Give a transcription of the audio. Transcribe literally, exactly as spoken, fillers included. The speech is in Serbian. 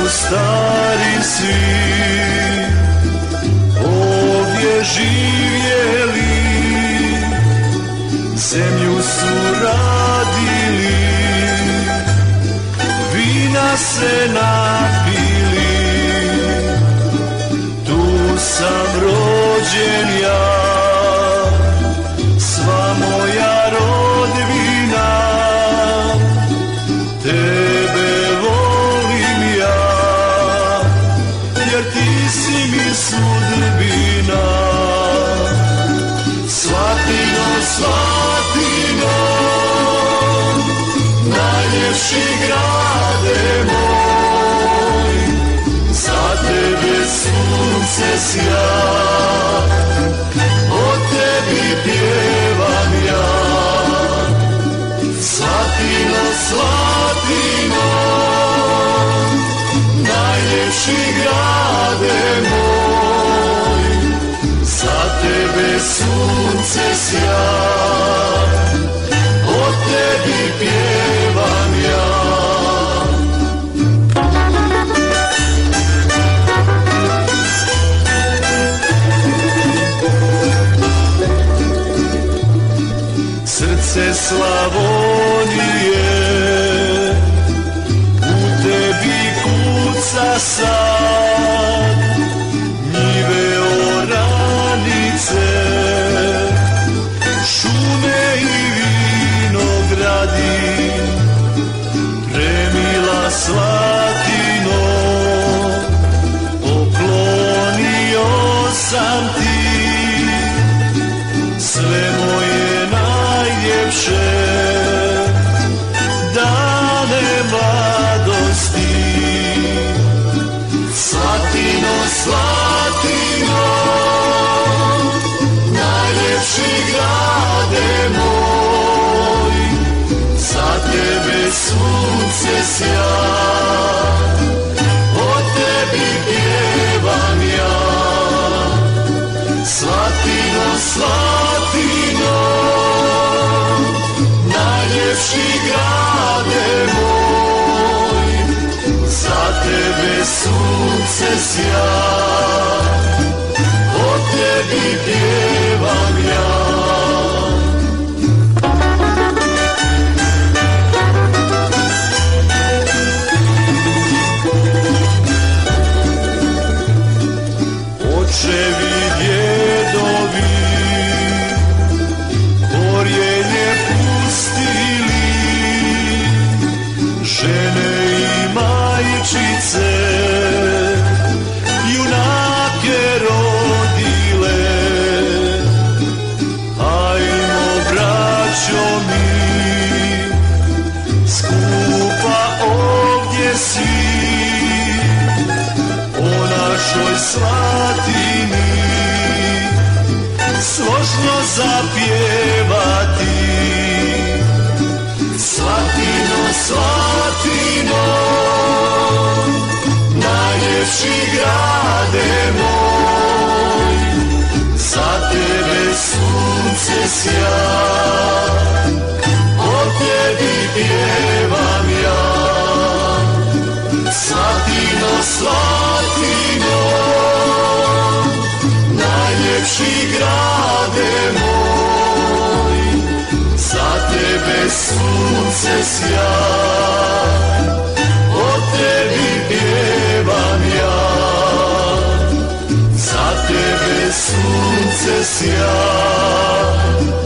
stari svi ovdje živjeli, zemlju su radili, vina se napili. Tu sam rođen ja, sva moja rodbina, tebe volim ja, jer ti si mi sudbina. Slatino, Slatino, najljepši grade moj, za tebe sunce sja, o tebi pjevam ja. Slatino, Slatino, najljepši grade moj, za tebe sunce sja, o tebi pjevam ja. Srce Slavonije u tebi kuca sad, njive oranice, šume i vinogradi. Premila Slatino, poklonio sam ti sve moje najljepše dane mladosti. Slatino, Slatino, najljepši grade moj, za tebe sunce sja, o tebi pjevam ja. Slatino, Slatino, najljepši grade moj, za tebe sunce sja, o tebi pjevam ja. Očevi, djedovi, korijenje pustili, žene i majčice, junake rodile. Ajmo, braćo mi, skupa ovdje svi, o našoj Slatini složno zapjevati. Slatino, Slatino, najljepši grade moj, za tebe sunce sja, o tebi pjevam ja. Slatino, Slatino, najljepši grade moj, za tebe sunce sja, o tebi pjevam ja. Za tebe sunce sja,